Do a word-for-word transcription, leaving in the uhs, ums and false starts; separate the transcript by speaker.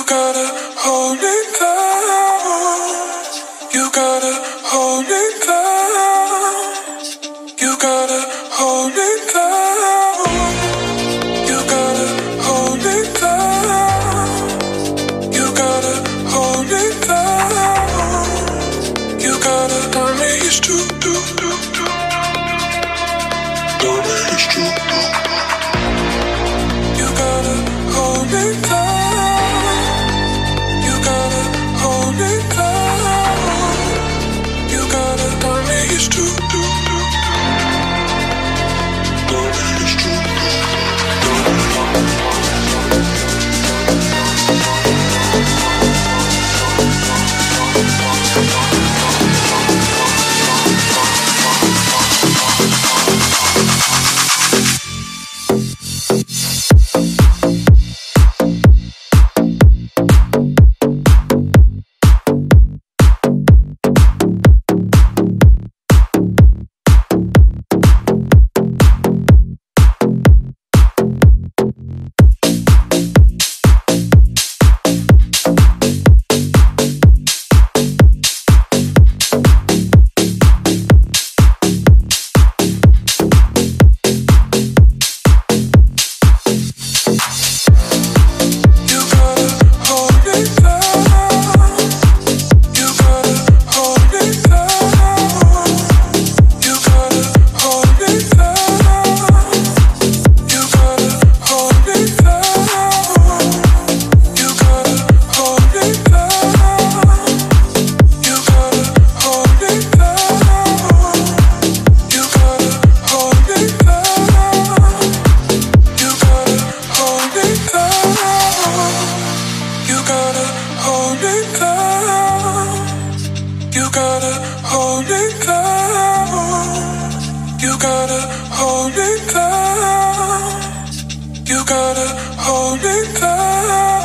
Speaker 1: gotta hold me down. You gotta hold me down. You gotta hold me down. You gotta hold me down. You gotta hold me down. You gotta tell me it's true, do, do, do. Tell me it's true, do. You gotta hold me down. You gotta hold me down. You gotta tell me it's true, do, do. Tell me it's true, hold me down. You gotta hold me down. You gotta hold me down.